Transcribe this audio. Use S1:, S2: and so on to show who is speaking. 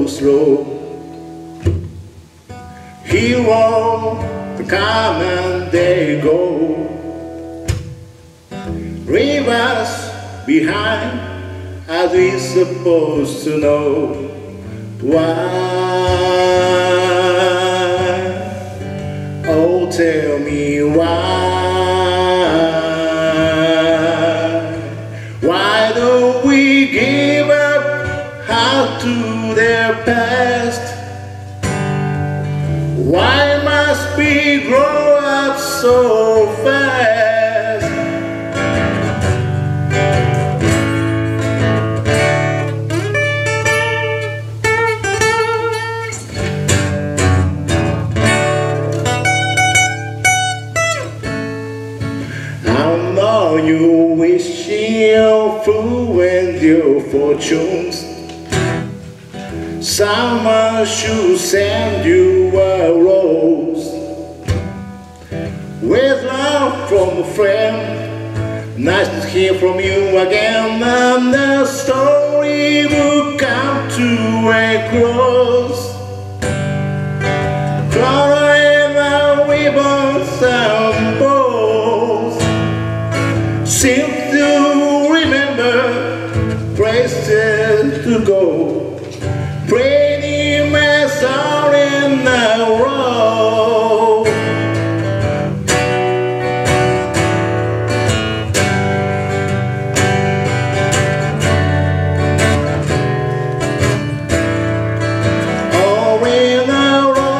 S1: so slow. Heroes come and they go. Rivers behind, as we supposed to know. Why? Oh, tell me why? Why don't we give up how to their past? Why must we grow up so fast? I know you wish you fluent your fortunes. Someone should send you a rose with love from a friend. Nice to hear from you again, and the story will come to a close. Drawing the ribbons and bows, seem to remember places to go. Pretty mess are in a row. All in a row.